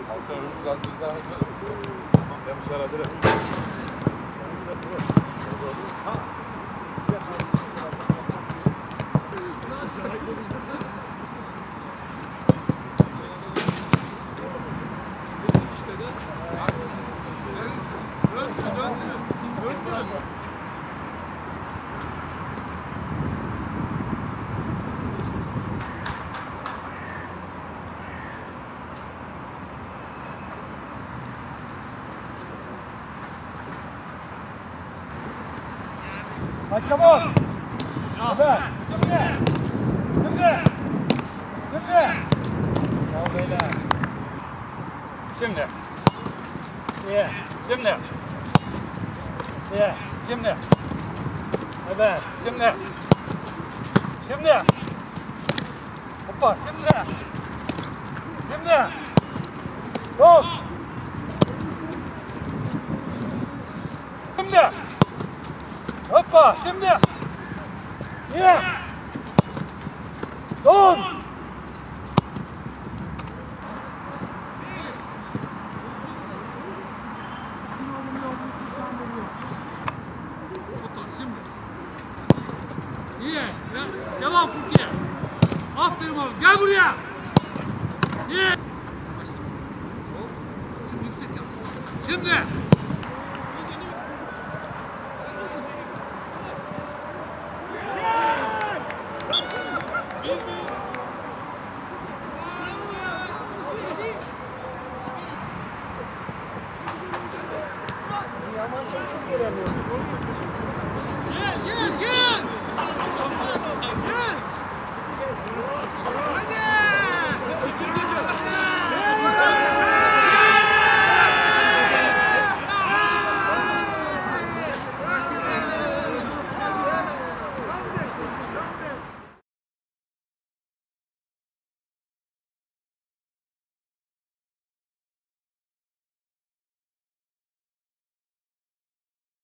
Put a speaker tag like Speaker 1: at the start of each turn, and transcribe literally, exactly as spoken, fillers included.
Speaker 1: Aslında önümüz hazır daha hazır. Demişler hazır.
Speaker 2: Hadi çabuk. Şimdi. Şimdi. Şimdi. Şimdi. Tamam beyler. Şimdi. İyi. Şimdi. İyi. Şimdi. Evet. Şimdi. Şimdi. Hoppa. Şimdi. Şimdi. Yok. Şimdi. Hoppa, şimdi. Niye? Don. Şimdi. İyi. Devam Furkiye. Aferin oğlum. Gel buraya. İyi. Başla. Şimdi yüksek yap. Şimdi.
Speaker 3: Yaman çocuk göremiyorum.